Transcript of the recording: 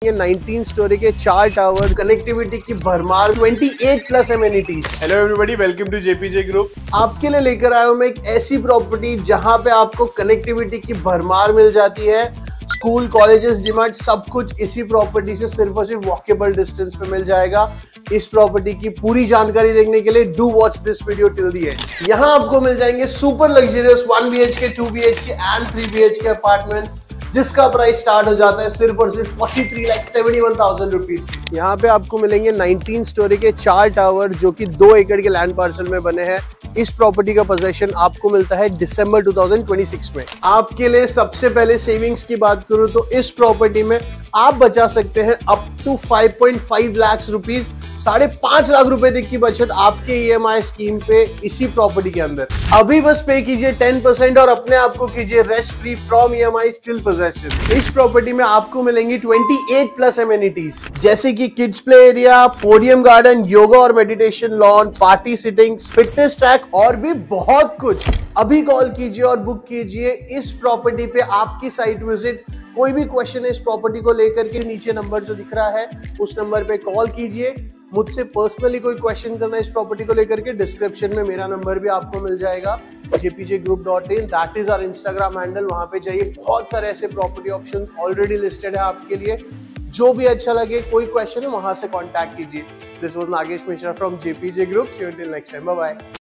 ये 19 स्टोरी के 4 tower, connectivity की भरमार, 28 plus amenities. Hello everybody, welcome to JPJ group. आपके लिए लेकर आया हूं मैं एक ऐसी प्रॉपर्टी जहां पे आपको कनेक्टिविटी की भरमार मिल जाती है। स्कूल, कॉलेजेस, डीमार्ट, सब कुछ इसी प्रॉपर्टी से सिर्फ और सिर्फ वॉकेबल डिस्टेंस पे मिल जाएगा। इस प्रॉपर्टी की पूरी जानकारी देखने के लिए do watch this video till the end. यहाँ आपको मिल जाएंगे super luxurious 1 BHK, 2 BHK and 3 BHK apartments, जिसका प्राइस स्टार्ट हो जाता है सिर्फ और सिर्फ 43,71,000 रुपीज। यहाँ पे आपको मिलेंगे 19 स्टोरी के 4 टावर जो कि 2 एकड़ के लैंड पार्सल में बने हैं। इस प्रॉपर्टी का पोजेशन आपको मिलता है दिसंबर 2026 में। आपके लिए सबसे पहले सेविंग्स की बात करूं तो इस प्रॉपर्टी में आप बचा सकते हैं up to 5.5 lakh rupees, 5.5 lakh रुपए तक की बचत आपके EMI स्कीम पे इसी प्रॉपर्टी के अंदर। अभी बस पे कीजिए 10% और अपने आप को कीजिए rest free from EMI still possession. इस प्रॉपर्टी में आपको मिलेंगी 28 प्लस एमिनिटीज, जैसे कि kids play area, podium garden, yoga और meditation lawn, party sitting, fitness track और भी बहुत कुछ। अभी कॉल कीजिए और बुक कीजिए इस प्रॉपर्टी पे आपकी साइट विजिट। कोई भी क्वेश्चन है इस प्रॉपर्टी को लेकर के, नीचे नंबर जो दिख रहा है उस नंबर पे कॉल कीजिए। मुझसे पर्सनली कोई क्वेश्चन करना है इस प्रॉपर्टी को लेकर के, डिस्क्रिप्शन में मेरा नंबर भी आपको मिल जाएगा, jpjgroup.in, that is our Instagram handle. वहां पे जाइए, बहुत सारे ऐसे प्रॉपर्टी ऑप्शंस ऑलरेडी लिस्टेड है आपके लिए। जो भी अच्छा लगे, कोई क्वेश्चन है वहां से कॉन्टैक्ट कीजिए। This was Nagesh Mishra from JPJ group. See you till next time, bye bye.